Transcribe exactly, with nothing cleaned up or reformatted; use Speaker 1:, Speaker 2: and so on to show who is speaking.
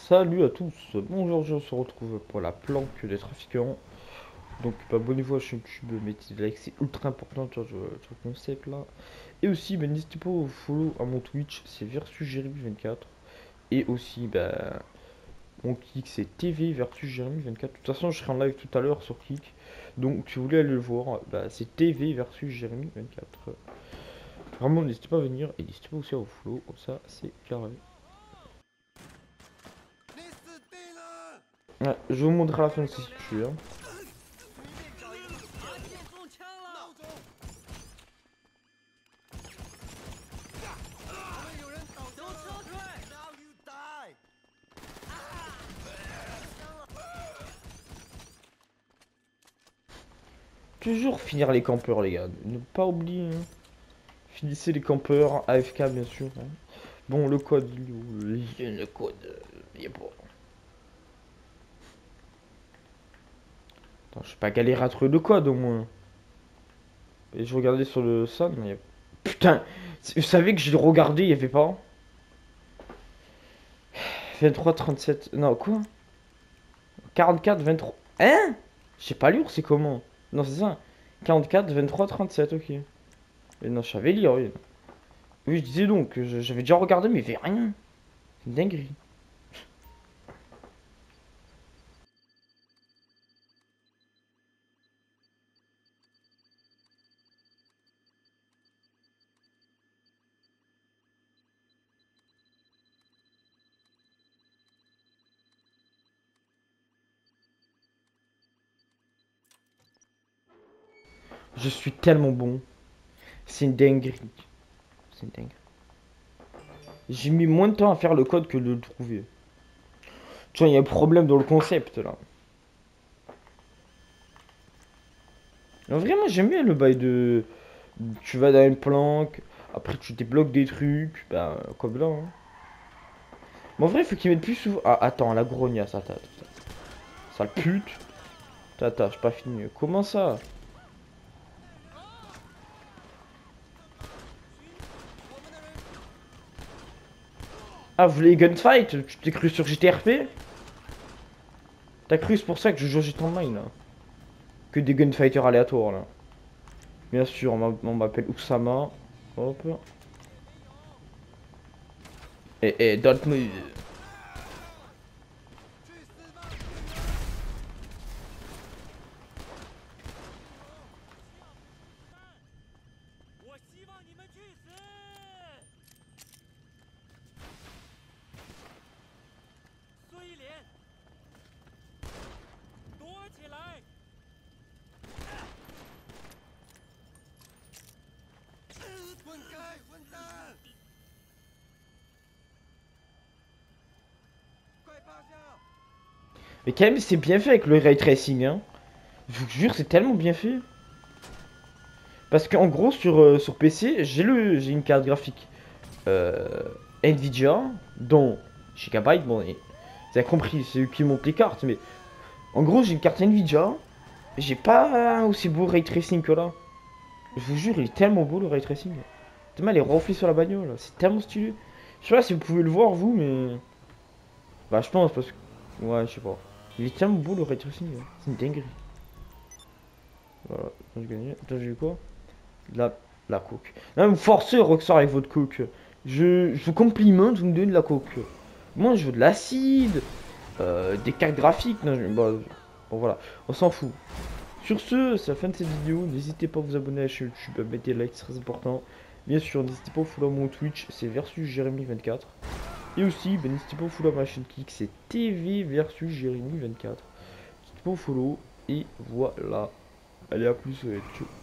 Speaker 1: Salut à tous, bonjour, je se retrouve pour la planque des trafiquants. Donc bah, abonnez-vous à la chaîne YouTube, mettez des likes, c'est ultra important sur, sur le concept là. Et aussi bah, n'hésitez pas à follow à mon Twitch, c'est versus Jérémy vingt-quatre. Et aussi bah, mon kick c'est T V versus Jérémy vingt-quatre. De toute façon je serai en live tout à l'heure sur Kick. Donc si vous voulez aller le voir, bah, c'est T V versus Jérémy vingt-quatre. Vraiment n'hésitez pas à venir et n'hésitez pas aussi à vous follow, comme ça c'est carré. Ouais, je vous montrerai à la fin si tu veux. Toujours finir les campeurs, les gars. Ne pas oublier. Hein. Finissez les campeurs. A F K, bien sûr. Hein. Bon, le code, il est où le, le code, il est pas. Attends, je sais pas galérer à trouver le code au moins. Et je regardais sur le Sun, mais. Putain, vous savez que j'ai regardé, il y avait pas. vingt-trois trente-sept. Non, quoi quarante-quatre vingt-trois. Hein j'ai pas lire, c'est comment? Non, c'est ça. quarante-quatre vingt-trois trente-sept, ok. Et non, je savais lire, oui. Oui, je disais donc, j'avais déjà regardé, mais il y avait rien. C'est une dinguerie. Je suis tellement bon. C'est une dinguerie. C'est une dinguerie. J'ai mis moins de temps à faire le code que de le trouver. Tu vois, il y a un problème dans le concept là. En vrai, moi j'aime bien le bail de. Tu vas dans une planque, après tu débloques des trucs, bah comme là. Hein. Mais en vrai, il faut qu'ils mettent plus souvent. Ah, attends, la grognasse, attends, attends. Sale pute. Attends, attends, j'ai pas fini. Comment ça? Ah, vous voulez gunfight? Tu t'es cru sur G T R P? T'as cru c'est pour ça que je joue en mine là? Que des gunfighters aléatoires là. Bien sûr, on m'appelle Oussama. Hop. Et, et don't move. Mais quand même, c'est bien fait avec le ray tracing, hein. Je vous jure, c'est tellement bien fait. Parce qu'en gros, sur, euh, sur P C, j'ai le j'ai une carte graphique euh, Nvidia, dont Gigabyte, bon, et, vous avez compris, c'est eux qui montent les cartes, mais en gros, j'ai une carte Nvidia, j'ai pas un aussi beau ray tracing que là. Je vous jure, il est tellement beau le ray tracing. Tellement les reflets sur la bagnole, c'est tellement stylé. Je sais pas si vous pouvez le voir, vous, mais. Bah, je pense, parce que. Ouais, je sais pas. Il est tellement beau le ray tracing, hein. C'est une dinguerie. Voilà, j'ai gagné. Attends, j'ai eu quoi? La, la coke. Non, vous forcez Rockstar avec votre coke. Je, je vous complimente, vous me donnez de la coke. Moi, je veux de l'acide, euh, des cartes graphiques. Non, je, bah, bon, voilà, on s'en fout. Sur ce, c'est la fin de cette vidéo. N'hésitez pas à vous abonner à la chaîne YouTube, à mettre des likes, c'est très important. Bien sûr, n'hésitez pas à follow mon Twitch, c'est versus Jérémy vingt-quatre. Et aussi, ben, n'hésitez pas à follow ma chaîne Kick, c'est T V versus Jérémy vingt-quatre. N'hésitez pas à follow, et voilà. Allez, à plus, ouais, ciao.